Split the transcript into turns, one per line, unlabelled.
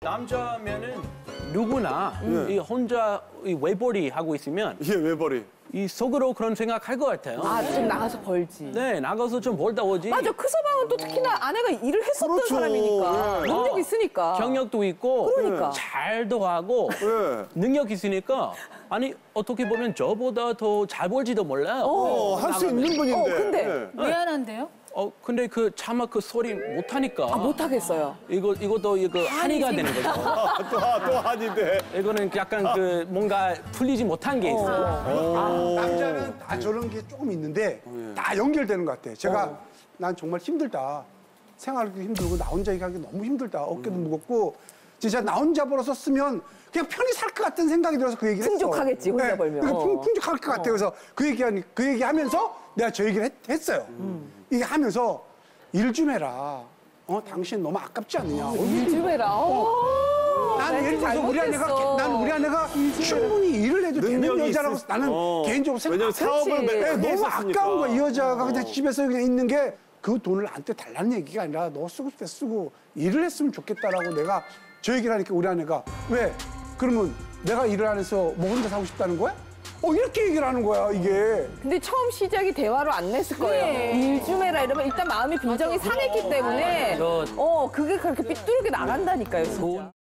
남자면은 누구나 이 혼자 이 외벌이 하고 있으면
예, 외벌이.
이 속으로 그런 생각할 것 같아요.
아, 좀 나가서 벌지.
네, 나가서 좀 벌다 오지.
맞아, 그 서방은 또 특히나 아내가 일을 했었던
그렇죠.
사람이니까.
예.
능력 있으니까.
경력도 있고
그러니까.
잘도 하고
예.
능력 있으니까 아니 어떻게 보면 저보다 더 잘 벌지도 몰라요.
할 수 있는 분인데.
근데.
예.
미안한데요?
근데 그 차마 그 소리 못 하니까.
아, 못 하겠어요.
이것도 한이가 되는 거죠.
또 한인데.
이거는 약간 그 뭔가 풀리지 못한 게 있어요.
남자는 다 저런 게 조금 있는데 다 연결되는 것 같아. 제가 난 정말 힘들다. 생활도 힘들고 나 혼자 일하기 너무 힘들다. 어깨도 무겁고 진짜 나 혼자 벌어서 쓰면 그냥 편히 살 것 같은 생각이 들어서 그 얘기를 했어.
풍족하겠지, 혼자 벌면.
풍족할 것 같아. 그래서 그 얘기하면서 내가 저 얘기를 했어요. 이게 하면서 일 좀 해라. 당신 너무 아깝지 않느냐.
일 좀 해라.
난 예를 들어서 우리 아내가 충분히 일을 해도 되는
능력이
여자라고 나는 개인적으로
왜냐면
생각해.
사업을
너무
했었으니까.
아까운 거야. 이 여자가 그냥 집에서 그냥 있는 게 그 돈을 나한테 달라는 얘기가 아니라 너 쓰고 싶을 때 쓰고 일을 했으면 좋겠다라고 내가 저 얘기를 하니까 우리 아내가 왜? 그러면 내가 일을 안 해서 뭐 혼자 사고 싶다는 거야? 이렇게 얘기를 하는 거야, 이게.
근데 처음 시작이 대화로 안 냈을 거예요. 일 좀 해라 이러면 일단 마음이 빈정이 상했기 때문에
저-
그게 그렇게 삐뚤게 나간다니까요, 진짜.